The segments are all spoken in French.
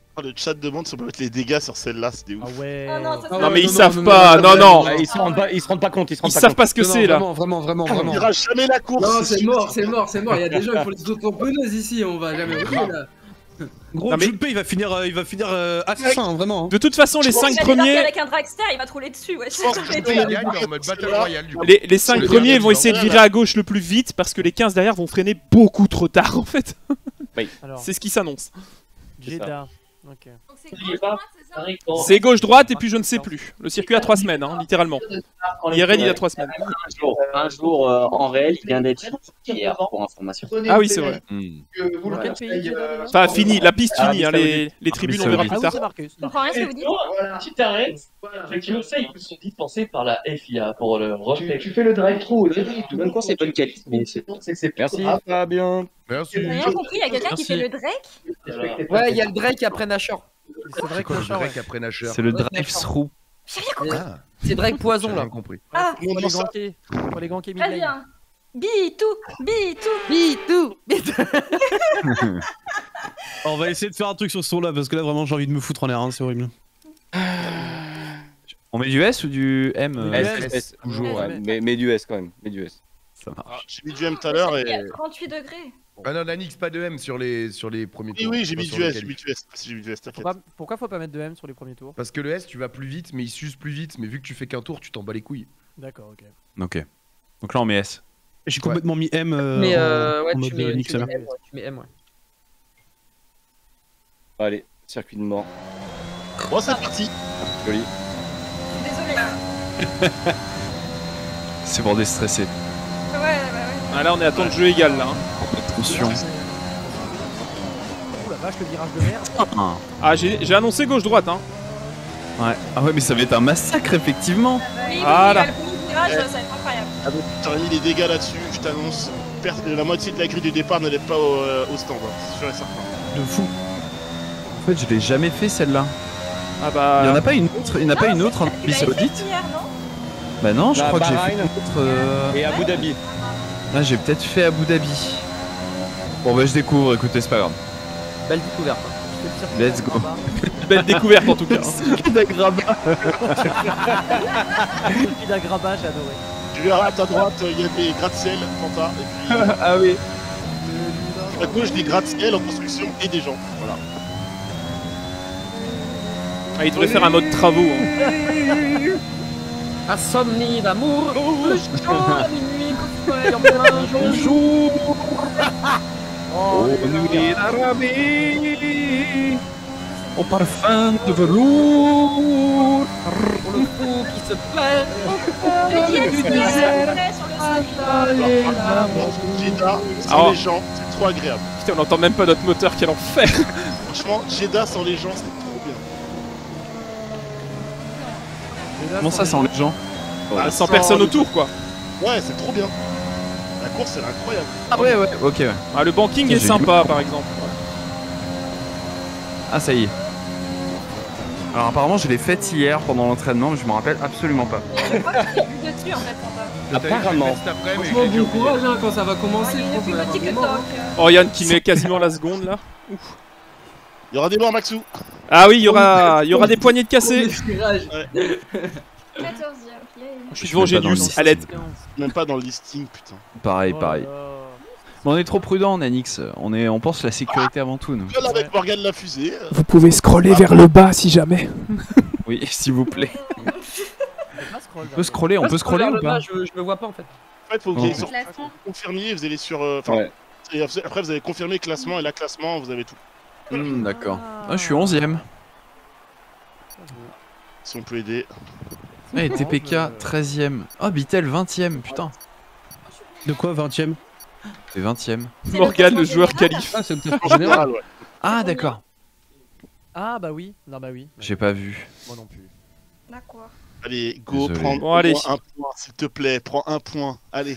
Oh, le chat demande si on peut mettre les dégâts sur celle-là, c'est des ouf. Ah ouais. Ah non, ça, c'est- Non mais ils savent pas, non non. Ils se rendent pas compte, Ils savent pas ce que c'est là. Vraiment. On dira jamais la course. Non, c'est mort. Il y a des gens, il faut les auto-tamponneuses ici, on va jamais rouler là. Gros, Non, mais- Junpei il va finir assassin, vraiment. De toute façon, les Je pense 5 Il a débarqué premiers, avec un dragster, il va te rouler dessus, ouais. Je pense que c'est- je Il gagne en mode Battle Royale du coup. les 5 le premiers dernier vont essayer de du virer à gauche le plus vite parce que les 15 derrière vont freiner beaucoup trop tard en fait. Alors, C'est ce qui s'annonce. Jeddah. Ok. Donc c'est gauche-droite, c'est ça C'est gauche-droite et puis je ne sais plus. Le circuit a 3 semaines, hein, littéralement. IRL il a 3 semaines. Un jour en réel, il vient d'être hier pour information. Ah oui, c'est vrai. Dans quel pays Jeddah, Enfin, fini, la piste finie, hein, les tribunes on verra Ah plus oui, tard. c'est marqué. Je comprends rien à ce que vous dites. Tu t'arrêtes, effectivement, ça, ils sont dispensés par la FIA pour le reflet. Tu fais le drive-through, même quand c'est bonne qualité, mais c'est Merci. Fabien. Merci. J'ai rien compris, il y a quelqu'un qui fait le Drake. Ouais, il y a le Drake après Nashor. C'est vrai que Quoi, le Nashor, Drake après Nasher? C'est le drive-through. Ah, C'est Drake Poison j'ai là. rien compris. Ah, pour les ganquets. Pour les ganquets très mid-lane. bien. Bitou. Bitou. On va essayer de faire un truc sur ce tour là parce que là vraiment j'ai envie de me foutre en l'air, hein, c'est horrible. On met du S ou du M S, toujours, ouais, mais du S quand même. Mais du S. Ça marche. Ah, j'ai mis du M tout à l'heure Il y a et. 38 degrés. Ah non, Nanix, pas de M sur les premiers Oui, tours. oui, j'ai mis Pas sur du le S, j'ai qualif. mis du S. J'ai mis du S, t'inquiète. Pourquoi faut pas mettre de M sur les premiers tours? Parce que le S, tu vas plus vite, mais il s'use plus vite. Mais vu que tu fais qu'un tour, tu t'en bats les couilles. D'accord, ok. Ok. Donc là on met S. J'ai complètement mis M Mais en ouais, mode tu mets mixer. M, ouais, tu mets M, ouais. Allez, circuit de mort. Bon, c'est parti. Joli. Désolé. C'est pour déstresser. Ouais. Ah, là on est à temps de jeu égal là. Hein. Attention. Ouh la vache, le virage de merde. Ah j'ai annoncé gauche-droite hein. Ouais. Ah ouais mais ça va être un massacre effectivement. Oui, Voilà. le premier virage, ça va être incroyable. T'aurais mis les dégâts là-dessus, je t'annonce. La moitié de la grille du départ n'allait pas au stand, hein, c'est sûr et certain. De fou. En fait je l'ai jamais fait celle-là. Ah bah. Il y en a pas une autre, il y en a pas une autre en Tu Arabie l'avais fait Saoudite. hier, non? Bah non, je Bah, crois que j'ai Bahreïn. fait une autre. Et Abu Dhabi. Là j'ai peut-être fait Abu Dhabi. Bon bah je découvre, écoutez c'est pas grave. Belle découverte. Let's go. Belle découverte en tout cas. Circuit d'Agraba. Celui d'Agraba, j'ai adoré. Tu verras à ta droite, il y a des gratte-ciel, Fanta, et puis Ah oui. à gauche des gratte-ciel en construction et des gens. Voilà. Ah, il devrait faire un mode travaux. Hein. Insomnie d'amour. Le jour, la minuit, coupé en mélange au jour. Oh, nuit d'Arabie. Au parfum de velours. Pour le fou qui se plaît. Le dièse, s'il vous plaît, sur le circuit. Jeddah, sans Alors- les gens, c'est trop agréable. Putain, on entend même pas notre moteur, quel enfer. Franchement, Jeddah sans les gens, c'est trop bien. Comment ça sans les gens? Ah, Sans personne autour quoi. Ouais, c'est trop bien. La course, elle est incroyable. Ah ouais ouais, ok ouais. Ah, le banking J'ai est du sympa par exemple. Ah ça y est. Alors apparemment je l'ai faite hier pendant l'entraînement mais je me rappelle absolument pas. Je crois que tu vu dessus en fait, Fanta. Apparemment. Franchement, bon courage hein, quand ça va Ah, commencer. il je est pense plus qu'on va petit que avoir des Toc. morts, Oh Yann qui met quasiment la seconde là. Il y aura des morts, Maxou. Ah oui, il y aura des poignées de hein. cassés. Le tirage. 14e, yay. Je suis devant Je suis même pas dans Genius, le à l'aide. Même pas dans le listing, putain. Pareil, Oh pareil. là là. Mais on est trop prudent Nanix, on pense la sécurité avant tout nous. Seul avec Morgane la fusée. Vous pouvez scroller vers le bas si jamais. Oui, s'il vous plaît. Pas scroll, On peut scroller, on peut scroller ou pas? Je le vois pas en fait. En fait, faut que vous Oh. ayez sur Classement. confirmiez, vous allez sur. Enfin, Ouais. et après, vous avez confirmé le classement et l'acclassement, vous avez tout. D'accord. Ah, je suis 11ème. Si on peut aider. Ouais, TPK 13ème. Oh, Bitel 20ème, putain. De quoi 20ème? C'est 20ème. C'est Morgane, le classement joueur général. qualif. Ah c'est le test En général. général, ouais. Ah, d'accord. Ah bah oui. Non bah oui. J'ai pas vu. Moi non plus. D'accord. Allez, go, Désolé. prends Bon, allez. un point, s'il te plaît. Prends un point. Allez.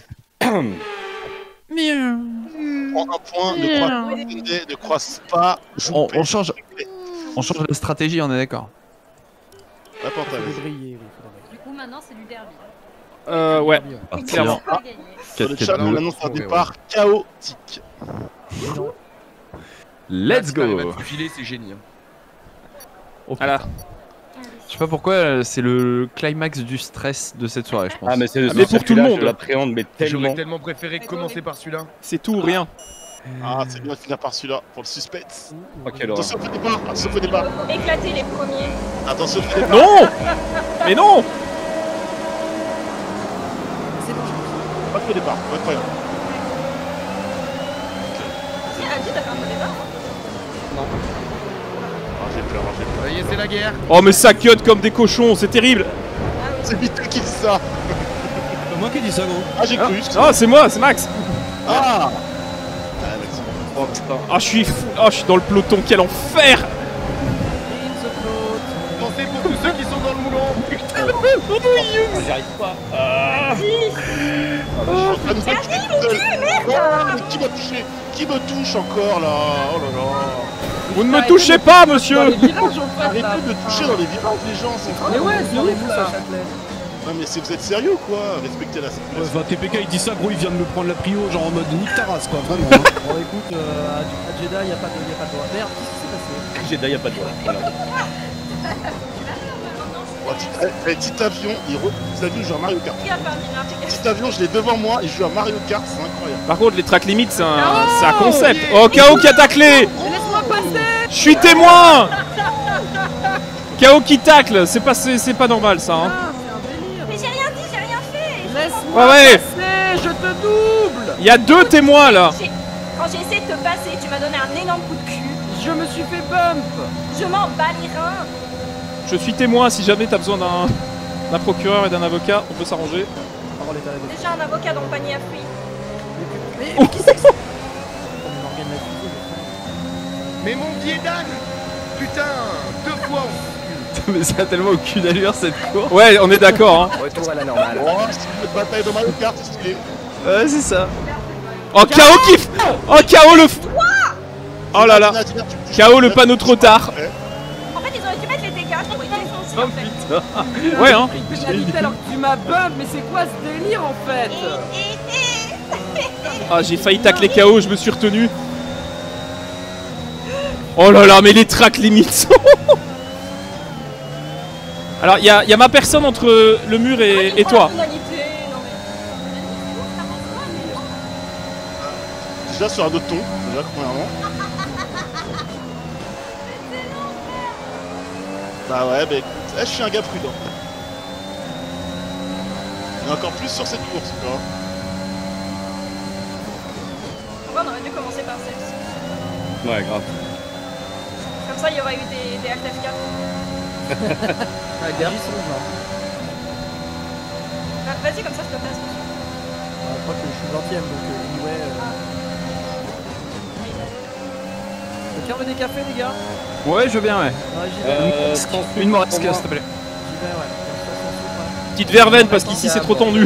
Prends un point, ne croise pas. On change la stratégie, on est d'accord. La porte, Faut allez. briller, oui, faudrait. Du coup, maintenant, c'est du derby. Ouais. Derby, Clairement. Pas gagné. Sur le chat, 4-4-2. on annonce un départ chaotique. ouais. Non. Let's Il va go. te filer, c'est génie. Hein. Voilà. Je sais pas pourquoi, c'est le climax du stress de cette soirée, je pense. Ah, mais c'est mais pour tout le monde. Je l'appréhende, mais tellement. J'aurais tellement préféré commencer par celui-là. C'est tout ou rien. Ah, c'est bien de finir par celui-là pour le suspense. Oh, quelle horreur. Attention au départ, attention au départ. Faut éclater les premiers. Attention au départ. Non. Mais non. Pas au départ, incroyable. Si, Adi, t'as fait un peu départ. Ah, j'ai peur, j'ai peur. Ça y est, c'est la guerre. Oh mais ça cut comme des cochons, c'est terrible. C'est Vito qui dit ça. C'est moi qui dis ça, gros. Ah, j'ai cru. Ah c'est moi, c'est Max. Ah. Oh putain. Ah je suis fou. Ah je suis dans le peloton, quel enfer. Pensez pour tous ceux qui sont dans le moulin. Oh, j'y arrive pas. Qui m'a touché? Qui me touche encore là? Oh là là. Vous ne me touchez pas, monsieur. Dans les virages, en fait, là. Arrêtez de toucher dans les virages les gens, c'est Mais ouais, c'est ouf, Regardez-vous ça, ça. Châtelet. Non mais vous êtes sérieux ou quoi? Respectez la Ouais, enfin, TPK il dit ça, gros, il vient de me prendre la prio, genre en mode nique ta race, quoi, vraiment. Hein. Bon, écoute, à Jeddah, y'a pas de droit. Merde, qu'est-ce qui s'est passé? J'ai d'ailleurs pas de doigt. Voilà. Petit avion, vous avez vu, je joue à Mario Kart. Qui a fait un dîner? Petit avion, je l'ai devant moi et je joue à Mario Kart, c'est incroyable. Par contre les track limits c'est un concept. Oh KO qui a taclé. Laisse-moi passer. Je suis témoin. KO qui tacle, c'est pas normal ça hein. Ah, c'est un délire. Mais j'ai rien dit, j'ai rien fait. Laisse-moi Ouais. passer, je te double. Il y a 2 témoins là. Quand j'ai essayé de te passer, tu m'as donné un énorme coup de cul. Je me suis fait bump. Je m'en bats les reins. Je suis témoin si jamais t'as besoin d'un procureur et d'un avocat, on peut s'arranger. Parole est à la défense. Déjà un avocat dans le panier à fruits. Mais qui c'est que ça? Morgane l'a fusé, Mais mon pied d'âne. Putain, 2 fois. Mais ça a tellement aucune allure cette course. Ouais, on est d'accord hein. Retour à la normale. Oh, c'est une bataille de Mario Kart, c'est stylé. Ouais, c'est ça. Oh KO kiff. Oh KO le Oh là là. KO le panneau trop tard. En fait, ils auraient dû mettre les dégâts. Je pourrais défoncer en fait. Ouais hein. Il fait de la alors que tu m'as bump, mais c'est quoi ce délire en fait? Ah j'ai failli tacler KO, je me suis retenu. Oh là là, mais les tracks limites. Alors il y a ma personne entre le mur et toi. Déjà sur un autre ton, déjà premièrement. Bah ouais, bah écoute, je suis un gars prudent. Et encore plus sur cette course, tu vois. On aurait dû commencer par celle-ci. Ouais, grave. Comme ça, il y aurait eu des Alt F4. Ah, garçon, genre. Bah, vas-y, comme ça, je te passe. Je crois que je suis 20ème, donc ouais. Quelqu'un veut des cafés, les gars? Ouais, je veux bien, ouais. Ouais, j'y vais. Une moresque, s'il te plaît. J'y vais, ouais. Petite verveine parce qu'ici c'est trop tendu. Là,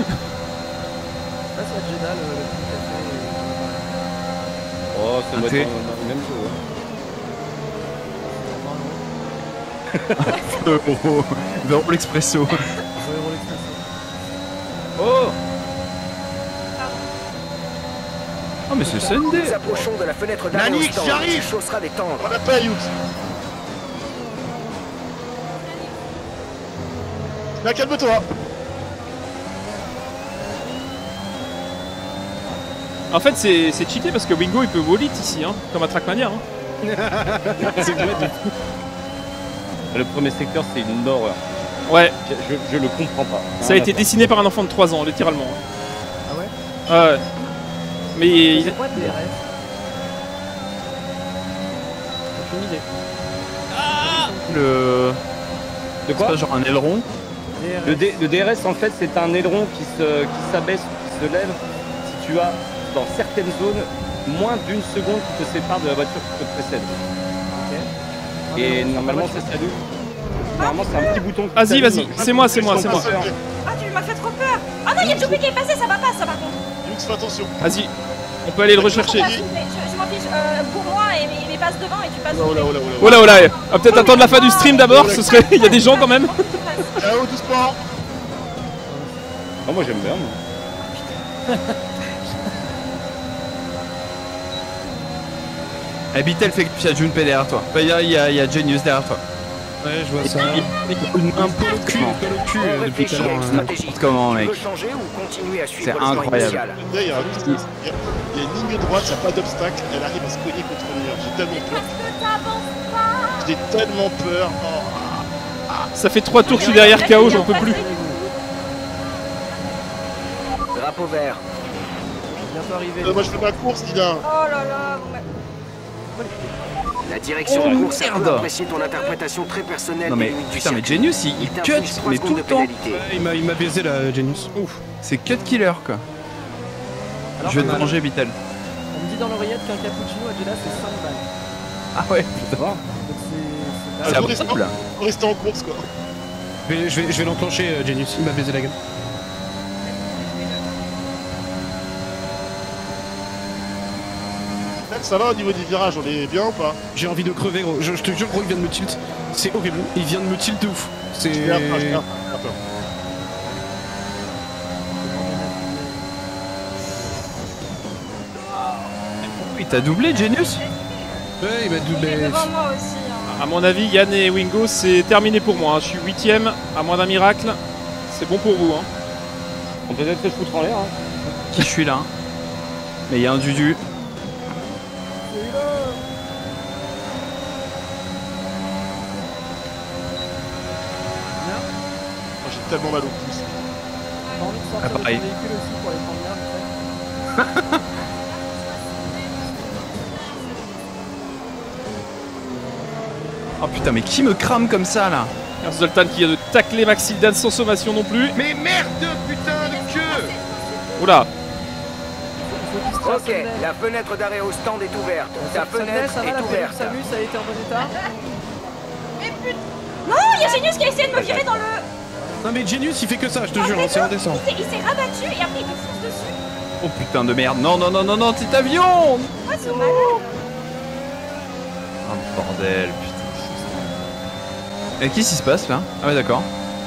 c'est à Jeddah, le petit café. Oh, ça doit Un thé. être dans le même jeu. Vers l'expresso. Oh. Oh, mais c'est Sunday. Nous approchons de la fenêtre d'arrêt au Nanix, stand. j'arrive. Il chaussera des tendres. On l'appelle, Youx. Là, calme-toi. En fait c'est cheaté parce que Wingo il peut wallet ici hein, comme à Trackmania hein. C'est vrai. Le premier secteur, c'est une horreur. Ouais. Je le comprends pas. Ça a été dessiné par un enfant de 3 ans, littéralement. Ah ouais? Ah ouais. Mais il... C'est quoi le DRS? Aucune idée. Le. De quoi? C'est pas genre un aileron? Le DRS, en fait, c'est un aileron qui s'abaisse, qui se lève si tu as, dans certaines zones, moins d'une seconde qui te sépare de la voiture qui te précède. Ok. Et normalement, ça s'allume. Normalement, c'est un petit bouton. qui Vas-y, s'allume. vas-y, c'est moi. Ah, tu m'as fait trop peur. Ah non, il y a Joby qui est passé, ça va pas, ça par contre. Youx, fais attention. Vas-y, on peut aller le rechercher. Je m'en fiche. Pour moi, il passe devant et tu passes. Oh là, oh là, Oh là, oh là, on va peut-être attendre la fin du stream d'abord, ce serait... Il y a des gens quand même. Ciao, doucement. Ah, moi, j'aime bien. Moi. Habitel fait que tu as Junpei derrière toi. Enfin, il y a Genius derrière toi. Ouais, je vois ça. Un peu au cul, depuis tout à l'heure. Comment, mec? Tu peux changer ou continuer à C'est suivre le plan incroyable. initial. Là, il y a une ligne droite, il n'y a pas d'obstacle, elle arrive à se cogner contre le mur. J'ai tellement peur. J'ai tellement peur. Oh. Ça fait 3 tours que je suis derrière KO, j'en peux plus. Drapeau vert. Bientôt arrivé. Moi je fais ma course, Dina. Oh là là, La direction de course a merde. pu apprécier ton interprétation très personnelle. Non mais des limites du putain, mais circuit. Genius il cut, mais tout le temps. Il m'a baisé la Genius. Ouf, c'est cut killer quoi. Alors, Je vais te on a- manger, Vital. On me dit dans l'oreillette qu'un cappuccino à Jeddah c'est 5 balles. Ah ouais, putain. Donc C'est faut rester abordable. faut rester en course quoi. Je vais l'enclencher, Genius. Il m'a baisé la gueule. Ça va au niveau des virages, on est bien ou pas? J'ai envie de crever, gros. Je te jure, gros, il vient de me tilt. C'est horrible. Il vient de me tilt de ouf. C'est. J'ai peur. Il t'a doublé, Genius? Ouais, il m'a il est doublé. devant moi aussi. Hein. À mon avis, Yann et Wingo, c'est terminé pour moi. Je suis 8ème, à moins d'un miracle. C'est bon pour vous. Hein. On peut peut-être se foutre en l'air. Hein. Qui je suis là? Mais il y a un Dudu. Moi j'ai tellement mal au pouce. T'as envie de sortir Ah, de ton pareil. véhicule aussi pour les prendre bien, Oh putain, mais qui me crame comme ça là? Zoltan qui vient de tacler Maxildan sans sommation non plus. Mais merde, putain de queue! Oula. Ok, la fenêtre d'arrêt au stand est ouverte. Ta fenêtre ça va, est la pelure ouverte. Samus, ça a été en bon état. Non, il y a Genius qui a essayé de me virer dans le. Non, mais Genius, il fait que ça, je te jure, hein, c'est indécent. Il s'est rabattu et après il me fonce dessus. Oh putain de merde. Non, non, non, non, non, petit avion! Ah, c'est malade. Oh bordel, putain. Et qu'est-ce qui se passe là? Ah ouais, d'accord.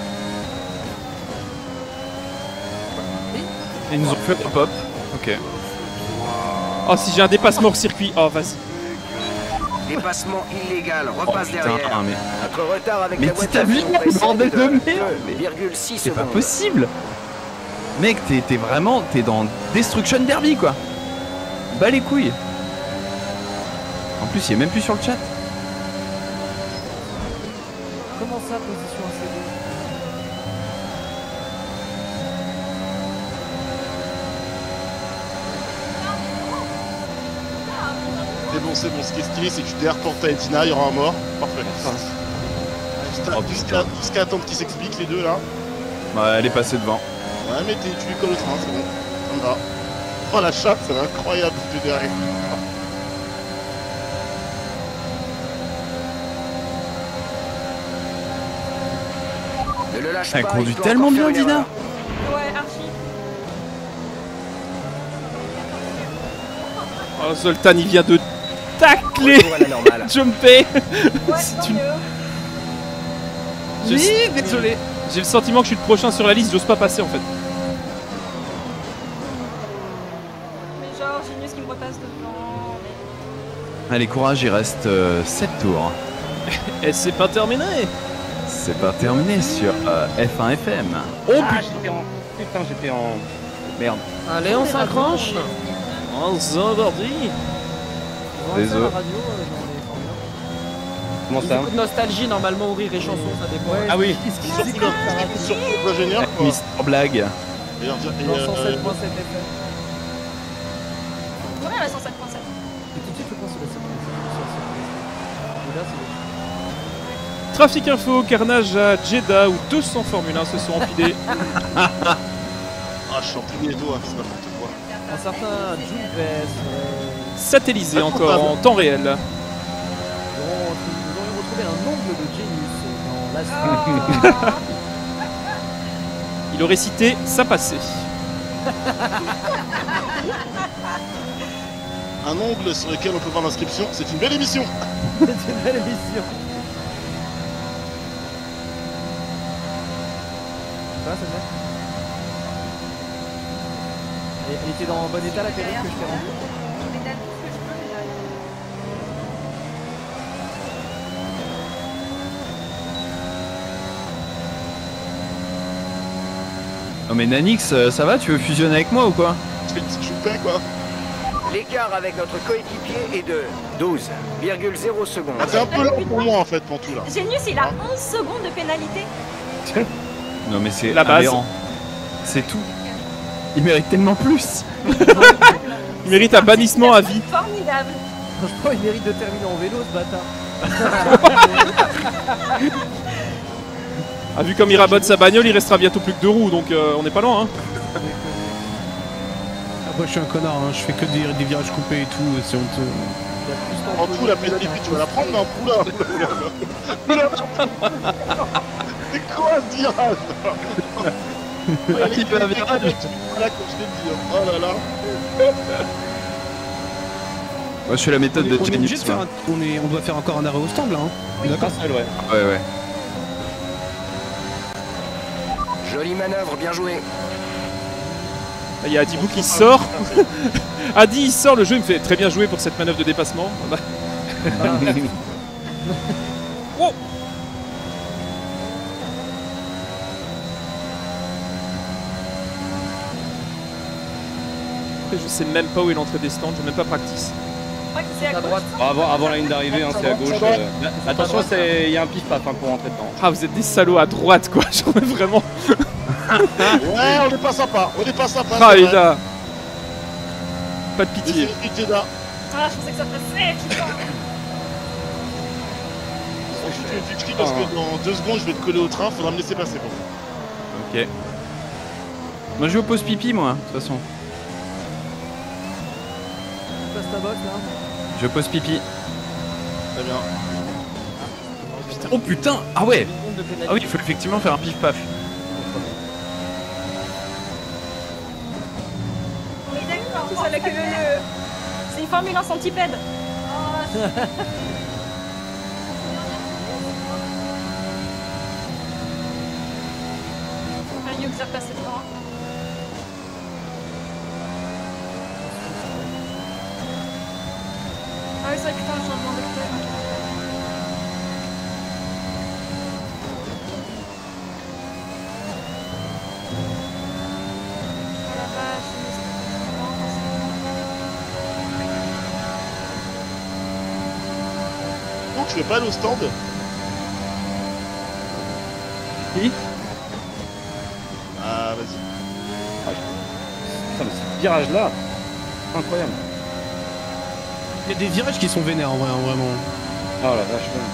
Ils nous ont fait un pop. Ok. Oh, si j'ai un dépassement hors circuit. Oh, vas-y. Dépassement illégal, repasse putain, derrière. mais- Notre retard avec Mais la petit voiture avion, précède bordel de merde. 2,6 C'est pas secondes. possible! Mec, t'es vraiment. T'es dans Destruction Derby quoi! Bas les couilles! En plus, il est même plus sur le chat. Comment ça, position ACD? C'est bon. Ce qui est stylé, c'est que tu derrière Porta et Tina, il y aura un mort. Parfait. Jusqu'à attendre qu'ils s'expliquent les deux là. Ouais, elle est passée devant. Ouais, mais tu lui colles le train, c'est bon. Ça me va. Oh la chatte, c'est incroyable de derrière. Ne le lâche Elle pas, conduit il peut tellement encore bien, faire une Dina! erreur. Ouais, archi. Oh, Zoltan, il vient de tacler Retour à la normale. Jumpé. Ouais, C'est tant une- mieux. Désolé. J'ai le sentiment que je suis le prochain sur la liste, j'ose pas passer en fait. Mais genre, Genius qui me repasse devant. Mais... Allez, courage, il reste 7 tours. Et c'est pas terminé. C'est pas terminé sur F1 FM. Oh putain, j'étais en. Merde. Allez, on s'accroche. Oh, Zordi. Désolé. La radio, dans les Formule 1. Comment ça? Beaucoup de nostalgie normalement au rire et chanson, ça dépend. Ouais, Ah oui. Sur l'ingénieur quoi. Mister Blague. Et Dans 107.7 FM. Ouais, la 107.7. Et tout de suite, je pense que c'est la 7.7. Trafic Info, carnage à Jeddah où 200 Formule 1 se sont empilés. Ah, je suis en plié les doigts, c'est n'importe quoi. Un certain Jules Vess. Satellisé encore en temps réel. Nous aurions retrouvé un ongle de Genius dans la suite. Il aurait cité ça passé. Un ongle sur lequel on peut voir l'inscription, c'est une belle émission. C'est une belle émission. Ça va, ça te va? Elle était dans un bon état la période que je t'ai rendue. Je pédale tout ce que je peux, mais j'arrive. Non mais Nanix, ça va? Tu veux fusionner avec moi ou quoi? Je fais une petite choupée quoi. L'écart avec notre coéquipier est de 12,0 secondes. Ah, c'est un peu long pour moi en fait, Pantou là. Genius, il a 11 secondes de pénalité. Non mais c'est La base. aberrant. C'est tout. Il mérite tellement plus. Il mérite un bannissement à vie. Formidable. Franchement, il mérite de terminer en vélo, ce bâtard. Ah, vu comme il rabote sa bagnole, il restera bientôt plus que 2 roues, donc on n'est pas loin. Hein. Après, je suis un connard, hein. Je fais que des virages coupés et tout, c'est honteux. En tout, la pénalité, tu vas la prendre, non? Oula. C'est quoi ce virage? Il fait un virage. Voilà, comme je l'ai dit. Oh là là. Moi je fais la méthode de On est obligé Genius. de faire on doit faire encore un arrêt au stand là, hein. D'accord. Ouais. Ouais, ouais. Jolie manœuvre, bien joué. Il y a Adibou qui sort. Adi il sort, le jeu il me fait très bien joué pour cette manœuvre de dépassement. Oh. Je sais même pas où est l'entrée des stands, j'ai même pas practice. Je crois que c'est à droite. Avant la ligne d'arrivée, hein, c'est à gauche. Attention, il y a un pif-paf pour rentrer dedans. Ah, vous êtes des salauds à droite quoi, j'en ai vraiment. Ouais, on est pas sympa, Ah, il a. Pas de pitié. Ah, je pensais que ça passait, putain. Je dis parce que dans 2 secondes je vais te coller au train, faudra me laisser passer pour ça. Ok. Moi je vais au pause pipi moi, de toute façon. Passe ta botte là. Je pose pipi. Très bien. Putain. Oh putain. Ah ouais. Ah oui, il faut effectivement faire un pif paf. Oui, d'accord. Tout ça, là, que c'est une Formule 1 centipède. Enfin, mieux que ça repasse devant. Ah oui, c'est vrai, putain, le changement de couleur. Oh la vache, Donc je vais pas aller au stand. Oui. Ah vas-y. Putain, mais ce virage là, incroyable. Il y a des virages qui sont vénères en vrai, hein, vraiment. Oh la vache, ouais.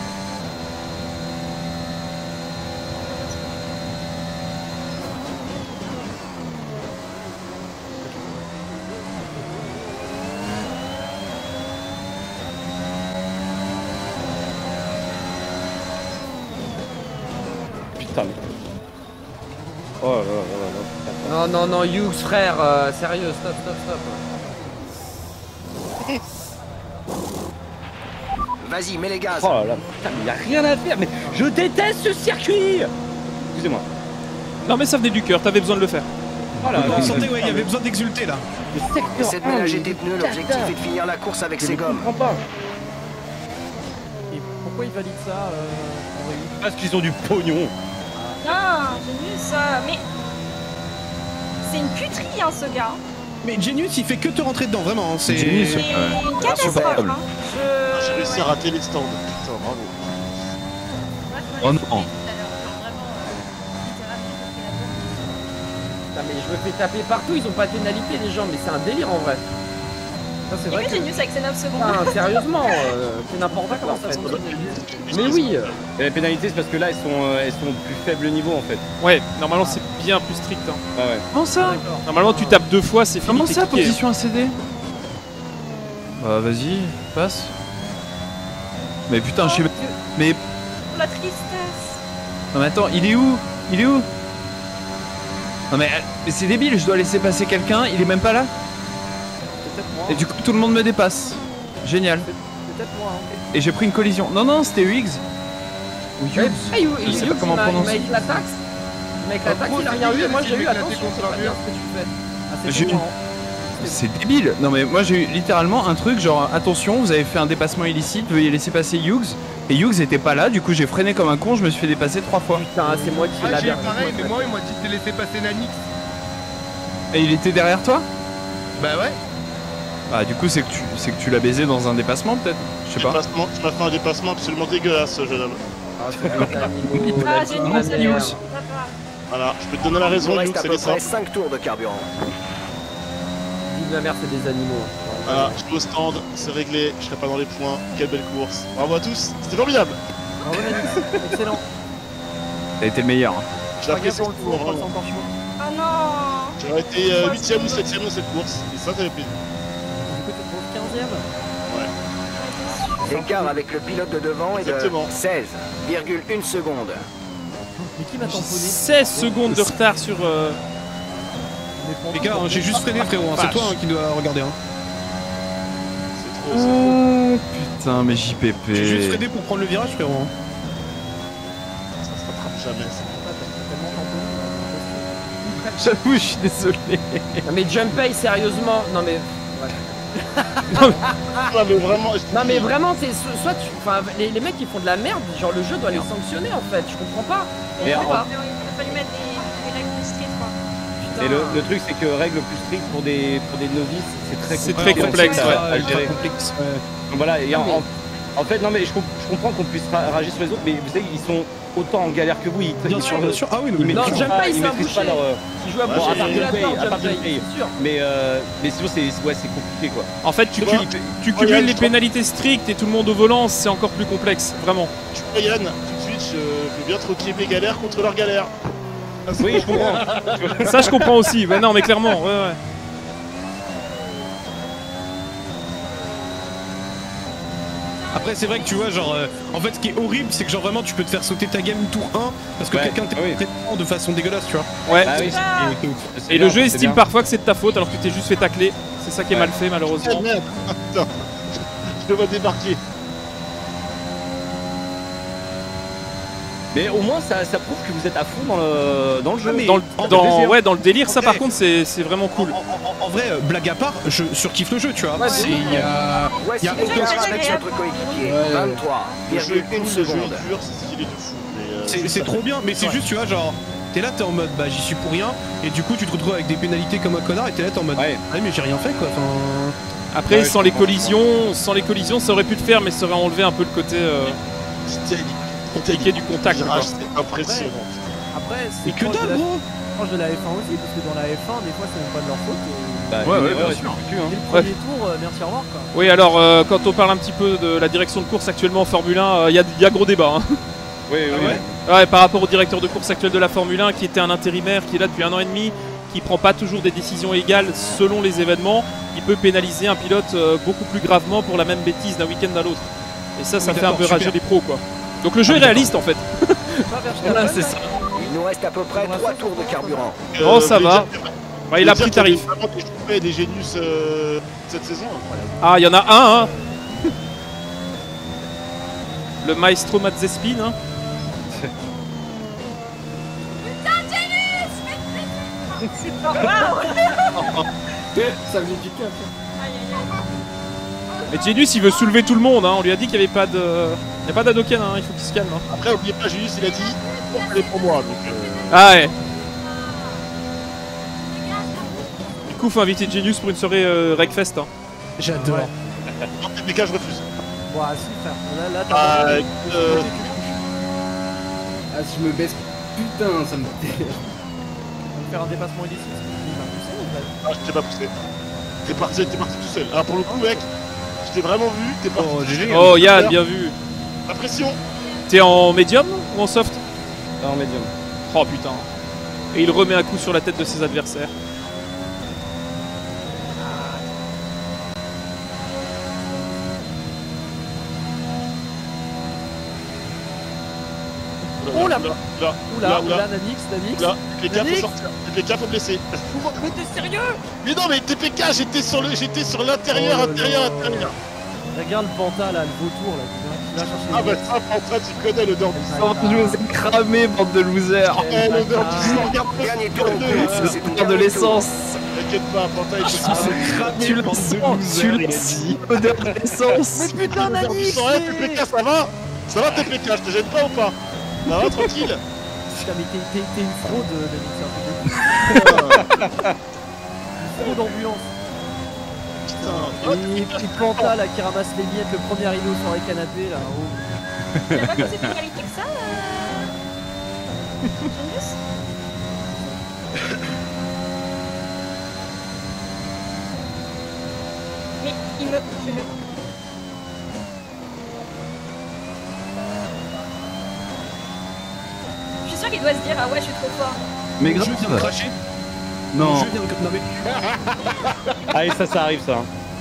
Putain, mais... Oh là là là là. Non, non, non, Hughes, frère, sérieux, stop, stop, stop. Vas-y, mets les gaz. Oh là là, putain, mais y a rien à faire, mais je déteste ce circuit. Excusez-moi. Non mais ça venait du cœur, t'avais besoin de le faire. Oh là là, On sentait, ouais, il y avait besoin d'exulter là. Essaie de ménager tes pneus, l'objectif est de finir la course avec ses gommes. Je comprends pas. Et pourquoi ils valident ça Parce qu'ils ont du pognon. Ah, Genius, mais... C'est une puterie, hein, ce gars. Mais Genius, il fait que te rentrer dedans, vraiment. Hein, c'est C'est une catastrophe, hein. J'ai réussi à rater les stands. Putain, bravo. Oh non. Putain, mais je me fais taper partout, ils ont pas de pénalité les gens, mais c'est un délire en vrai. Ça c'est vrai que... Genius avec ses 9 secondes. Ah, sérieusement, c'est n'importe quoi en fait. Mais oui. Et la pénalité, c'est parce que là, elles sont au plus faible niveau en fait. Ouais, normalement c'est bien plus strict. Hein. Ah ouais. Comment ça? Normalement tu tapes 2 fois, c'est fini. Comment t'es ça, kické. position ACD? Bah vas-y, passe. Mais putain, je sais... Mais... La tristesse. Non mais attends, il est où? Il est où? Non mais c'est débile, je dois laisser passer quelqu'un, il est même pas là? Et du coup tout le monde me dépasse. Génial. Peut-être moi. Et j'ai pris une collision. Non non, c'était Hughes. Ou Hughes. Je sais pas comment prononcer. Avec la taxe. Mais avec la taxe, il a rien eu, moi j'ai eu, attention, c'est pas bien ce que tu fais. Ah, c'est J'ai pour eu. moi, hein. c'est débile. Non mais moi j'ai eu littéralement un truc genre attention, vous avez fait un dépassement illicite, veuillez laisser passer Hughes. Et Hughes était pas là, du coup j'ai freiné comme un con, je me suis fait dépasser 3 fois. Putain, c'est moi qui l'ai J'ai eu pareil, mais moi il m'a dit de te laisser passer Nanix. Et il était derrière toi? Bah ouais. Bah du coup c'est que tu l'as baisé dans un dépassement peut-être. Je sais pas. Tu m'as fait un dépassement absolument dégueulasse, jeune homme. Ah, j'ai une Hughes. Voilà, je peux te donner la raison, Il Hughes, reste à c'est peu ça. près 5 tours de carburant. Vive la mère, c'est des animaux. Voilà, je suis au stand, c'est réglé, je serai pas dans les points. Quelle belle course. Bravo à tous, c'était formidable. Bravo Nanix, excellent. T'as été le meilleur. Hein. J'ai apprécié Regarde ce dans le tour, tour, c'est vraiment. encore chaud. Oh non. J'aurais été 8ème ou 7ème dans cette course, et ça fait plaisir. Du coup, tu te trouves 15ème. L'écart avec le pilote de devant est de Exactement. 16,1 secondes. Mais qui m'a tamponné? 16 secondes de retard sur... Les gars, hein, j'ai juste freiné, frérot. Hein, c'est toi qui dois regarder. Hein. C'est trop ça. Oh putain, mais JPP. J'ai juste freiné pour prendre le virage, frérot. Hein. Ça se rattrape jamais, ça. J'avoue, je suis désolé. Non mais Junpei, sérieusement. Non mais. Non mais vraiment, Non mais vraiment, c'est soit tu. Enfin, les mecs qui font de la merde, genre le jeu doit les sanctionner en fait. Je comprends pas. Il Mais a en- fallu mettre des règles de street, quoi. Et le truc, c'est que règle plus stricte pour des novices, c'est très C'est compliqué. très complexe, à ouais. gérer. Complexe, ouais. Donc voilà, et en fait, non mais je comprends qu'on puisse réagir sur les autres, mais vous savez, ils sont autant en galère que vous. Bien sûr, bien sûr. Ah oui, Ils mais non, bien sûr. Junpei, il ils s'est maîtrisent pas embouché. leur. Ils jouent à Ouais, part j'ai- Junpei, à part Junpei, Junpei. c'est sûr. Mais sinon, c'est compliqué quoi. En fait, tu cumules les pénalités strictes et tout le monde au volant, c'est encore plus complexe, vraiment. Tu vois Yann, tout de suite, je veux bien troquer mes galères contre leurs galères. Oui, je comprends. Ça, je comprends aussi. Ouais, non, mais clairement, ouais. Après, c'est vrai que tu vois, genre, en fait, ce qui est horrible, c'est que genre vraiment, tu peux te faire sauter ta game tour 1 parce que Ouais, quelqu'un ah oui. t'est de façon dégueulasse, tu vois. Ouais. Bah oui, Et le jeu estime parfois que c'est de ta faute alors que tu t'es juste fait tacler. C'est ça qui est mal fait, malheureusement. Ah merde, putain, je le vois débarquer. Mais au moins, ça prouve que vous êtes à fond dans le jeu. mais Dans en le, dans le délire, ça Ok. par contre, c'est vraiment cool. En vrai, blague à part, je surkiffe le jeu, tu vois. Il y a Voici y a l'écart aucun avec notre coéquipier. Le jeu est cool, 23,1 le jeu secondes. est dur, c'est stylé de fou. Mais, C'est trop bien, mais c'est juste, tu vois, genre, t'es là, t'es en mode, bah j'y suis pour rien, et du coup, tu te retrouves avec des pénalités comme un connard, et t'es là, t'es en mode, Ouais. mais j'ai rien fait, quoi. Enfin, Après, Ouais, sans je les comprends. collisions, ça aurait pu le faire, mais ça aurait enlevé un peu le côté compliqué du contact. quoi. C'est impressionnant. Après, mais c'est que dalle, gros. proche de la F1 aussi, parce que dans la F1, des fois, c'est même pas de leur faute. Bah, Ouais, mais bien c'est sûr. foutu, hein. Dès le premier tour, merci, au revoir, quoi. Oui, alors, quand on parle un petit peu de la direction de course actuellement en Formule 1, il y a gros débat. Hein. Oui, oui. Ouais, par rapport au directeur de course actuel de la Formule 1, qui était un intérimaire, qui est là depuis 1 an et demi, qui prend pas toujours des décisions égales selon les événements, il peut pénaliser un pilote beaucoup plus gravement pour la même bêtise d'un week-end à l'autre. Et ça Oui, fait un d'accord, peu super. rager les pros, quoi. Donc le jeu est réaliste en fait. Voilà, c'est ça. Il nous reste à peu près 3 tours de carburant. Oh, ça va. Ouais, il a pris tarif. Il y a vraiment des Junpei et des Genius cette saison. Ah, il y en a un, hein. Le maestro Mazzespin, hein. Ça faisait du cœur. Mais Genius il veut soulever tout le monde, hein. On lui a dit qu'il n'y avait pas de. Il n'y a pas d'Adoken, hein. Il faut qu'il se calme. Hein. Après, oubliez pas, Genius, il a dit elle est pour moi. Donc, Ah ouais. Du coup, faut inviter Genius pour une soirée Wreckfest. Hein. J'adore. en TPK, je refuse. Ouais, si, frère. Là, Ah, t'as. Ah, si je me baisse, putain, ça me. Faire un dépassement illicite, il m'a poussé ou pas? Ah, je t'ai pas poussé. T'es parti tout seul. Ah, pour le coup, mec, je t'ai vraiment vu, t'es parti. Oh, GG. Oh, Yann, bien vu. La pression. T'es en médium ou en soft? En médium. Oh putain. Et il remet un coup sur la tête de ses adversaires. Oh là là, Oula, Nanix. Là, TPK faut sortir. TPK faut blesser. Mais t'es sérieux? Mais non, mais TPK, j'étais sur l'intérieur, intérieur. Regarde le panta là, le vautour là, qui va chercher Ah les bah ça, Pantra, tu connais l'odeur du sang. Oh, je vous ai cramé, bande de losers. Eh, l'odeur du sang, regarde Dernier tour de le course, c'est de l'essence. t'inquiète pas, Panta, il peut se Tu le sens, tu le sens, odeur d'essence. Mais putain, Nani! Sans rien, TPK, ça va? Ça va, TPK, je te gêne pas ou pas? Ça va, tranquille? Putain, mais t'es une fraude, Nani, c'est un peu une fraude d'ambulance. Putain, Et puis Panta là qui ramasse les miettes, le premier rideau sur les canapés là. Oh. T'as pas que c'est plus qualité que ça, Genius? Mais il me... Je suis sûr qu'il doit se dire, ah ouais, je suis trop fort. Mais Le grave. jeu vient de cracher. Non. Le jeu vient de... Non mais... Allez, ça arrive ça.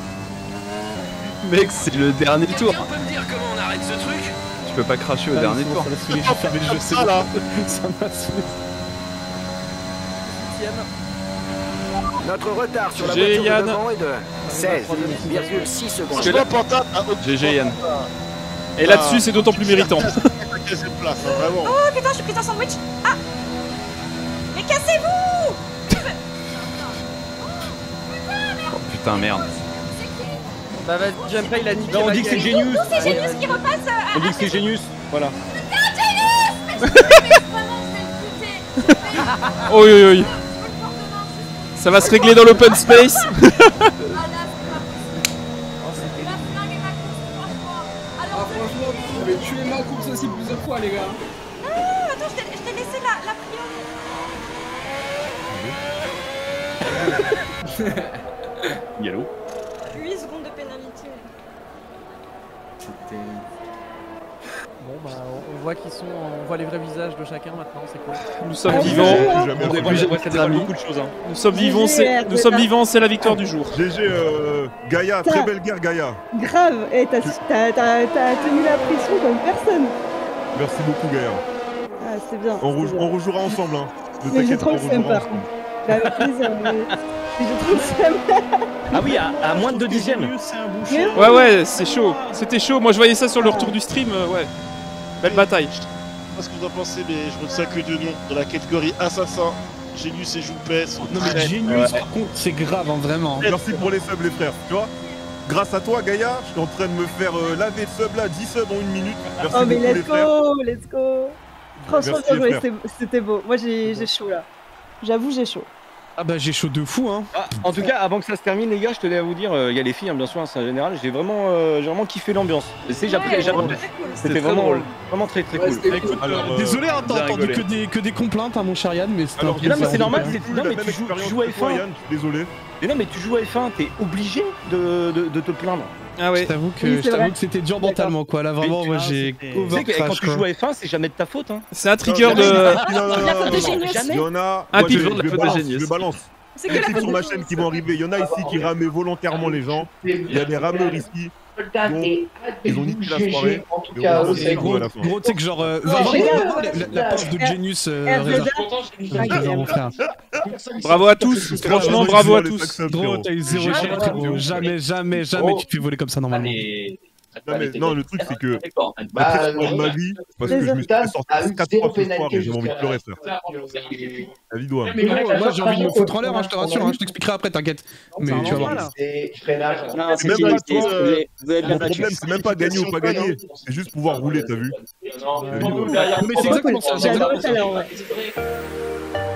Mec, c'est le dernier tour. On peut me dire comment on arrête ce truc? Tu peux pas cracher au dernier tour. Ça m'a saoulé, j'ai fermé le jeu, c'est ça bon. là. Ça m'a saoulé. Notre retard sur la GG, voiture de Yann. devant est de 16,6 secondes. Franchement, Panta, GG Yann. Et là-dessus, c'est d'autant plus méritant. T'as cassé le place, hein, vraiment. Oh putain, je suis pris un sandwich. Ah. Mais cassez-vous. Oh putain, merde. Bah vas-y, Jumper il a niqué. Non, on ma dit que c'est gueule. Genius. Non, c'est Genius qui repasse On dit que c'est Genius. Voilà. Oi, oi, oi. Ça va se régler dans l'open space. Je vais tuer ma course aussi plusieurs fois, les gars. Ah, attends, je t'ai laissé la priorité. Yellow. 8 secondes de pénalité. Bon bah on voit qu'ils sont, on voit les vrais visages de chacun maintenant, c'est cool. Nous sommes vivants. Ça dépend de beaucoup de choses. Hein. Nous sommes vivants, c'est la victoire du jour. GG, Gaïa, très belle guerre, Gaïa. Grave, et t'as tenu la pression comme personne. Merci beaucoup, Gaïa. Ah, c'est bien. On rejouera ensemble, hein. Ne Mais j'ai t'inquiète trop pas, le on seum rejouera par ensemble. contre. Bah, avec plaisir, mais j'ai trop le seum. Ah oui, à moins de 2 dixièmes. Ouais, ouais, c'est chaud. C'était chaud. Moi, je voyais ça sur le retour du stream. Ouais. Belle bataille. Je sais pas ce que vous en pensez, mais je retiens que deux noms dans la catégorie assassin. Genius et Joupet sont Non mais très- Genius, par contre, c'est grave, hein, vraiment. Merci pour les subs, les frères. Tu vois, grâce à toi, Gaïa, je suis en train de me faire laver de subs là, 10 subs en 1 minute. Merci Oh, mais beaucoup, les let's frères. go, let's go. Franchement, Merci, bien joué, les frères. c'était beau. Moi, j'ai chaud là. J'avoue, j'ai chaud. Ah bah j'ai chaud de fou, hein. Ah, en tout cas, avant que ça se termine, les gars, je tenais à vous dire, il y a les filles, hein, bien sûr, hein, c'est en général. J'ai vraiment kiffé l'ambiance. C'était vraiment très très cool. Écoute, désolé, hein, t'as entendu que des complaintes, hein, mon cher Yann, mais c'était un Non, mais plaisir. c'est normal, J'ai c'est eu non, la mais même tu joues expérience à que toi, F1. Yann, je suis désolé. Mais non, mais tu joues à F1, t'es obligé de te plaindre. Ah ouais. Je t'avoue Oui, c'est vrai. que c'était dur mentalement, quoi. Là, vraiment, moi, j'ai Tu sais que overcrash, quand tu quoi. joues à F1, c'est jamais de ta faute. Hein. C'est un trigger Non, de. Il y en a. Un moi, pivot je de la faute de balance, Genius. je balance. C'est Des trucs sur ma chaîne qui vont arriver. Il y en a ici qui ramaient volontairement les gens. Il y a des rameurs ici. Donc, ils ont niqué la soirée. En tout Et cas, on va au se retrouver à la fin. Gros, tu sais que genre, la page de Genius, mon frère. Bravo à tous. Franchement, bravo à tous. Gros, t'as eu 0 chien, frérot. Jamais tu te fais voler comme ça normalement. Non, le truc c'est que la Bah, pire soirée de ma vie, parce que je me suis fait sortir 4 fois ce soir et j'ai envie de pleurer, frère. La vie doit. Moi j'ai envie de me foutre en l'air, je te rassure, je t'expliquerai après, t'inquiète. Mais tu vas voir. C'est même pas mon problème, c'est même pas gagner ou pas gagner, c'est juste pouvoir rouler, t'as vu? Mais c'est exactement ça. J'adore le talent, ouais.